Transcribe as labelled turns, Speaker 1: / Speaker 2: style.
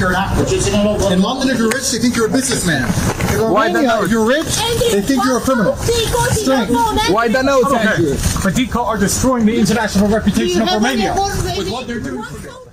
Speaker 1: you're an actor. In London, if you're rich, they think you're a businessman. In Romania, if you're rich, they think you're a criminal. Strange.
Speaker 2: Why the no, thank you.
Speaker 3: But Deco are destroying the international reputation of Romania with what they're doing.